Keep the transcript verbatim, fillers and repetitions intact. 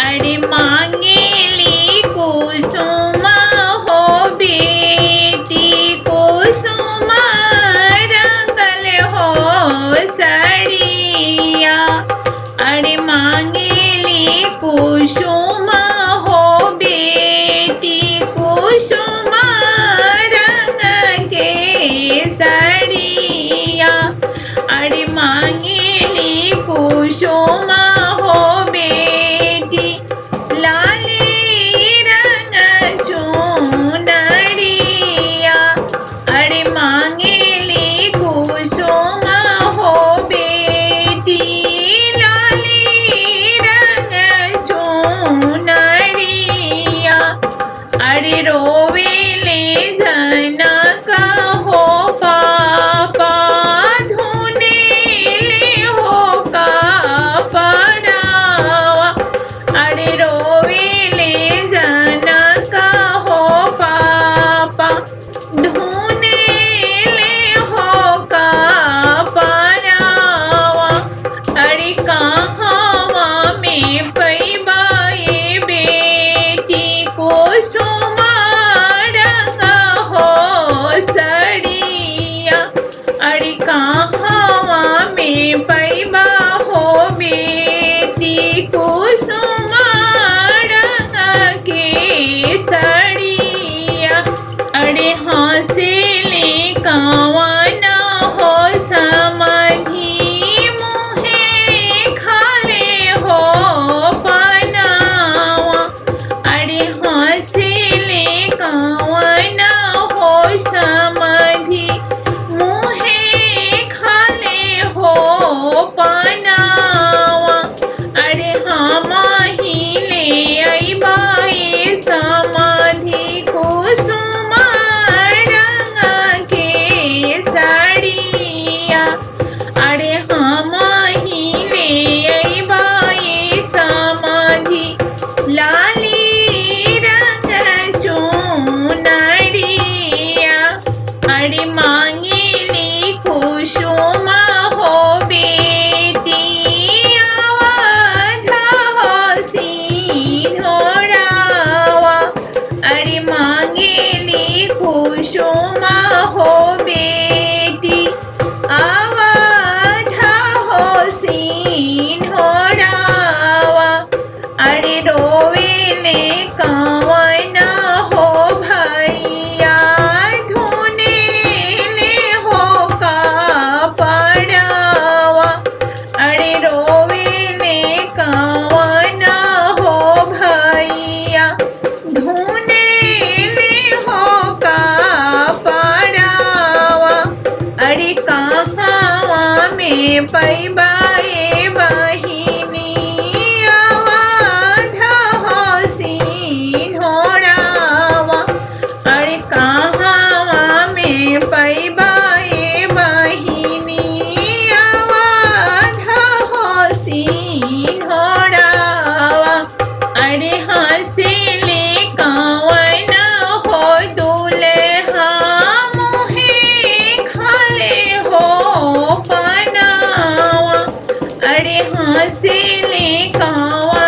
अरे मांगेली कुसुम हो बेटी कुसुम रंगल हो सड़िया। अरे मांगेली कुसुम हो बेटी कुसुम रंग के सड़िया। अरे मांगेली कुसुम हो बेटी लाली रंग चुनरिया। अरे मांगेली कुसुम हो बेटी लाली रंग चुनरिया। अरे रोवेले जनक हो पापा धुनेले हो कपड़ावा। अरे रोवेले जनक हो पापा धुनेले हो कपड़ावा। अरे कहवा में पैबाए बेटी कुसुम रंग हो सड़िया। अरे कहवा में पैबा हो बेटी कुसुम रंग के सड़िया। अरे हंसेले कवन हो समधी मुहे खाले हो पनावा। अरे हंसेले कवन हो समधी मुहे खाले हो पनावा। अरे हम हिले अइबाए समधी कुसुम रंग के सड़िया। अरे हम हिले अइबाए समधी लाली रंग चुनरिया। अरे मांगेली कुसुम हो बेटी अवध हो सिंहोरावा। अरे मांगेली कुसुम हो बेटी अवध हो सिंहोरावा। अरे रोवेले कवन हो भैया धुनेले हो कपड़ावा। अरे रोवेले कवन हो भैया धुनेले हो कपड़ावा। अरे कहवा में पैबाए बहिनी अवध हो सिंहोरावा। अरे कहवा में पैबाए बहिनी अवध हो सिंहोरावा। अरे हंसेले कवन हो दुल्हा मुहे खाले हो पनावा। अरे हंसेले कवन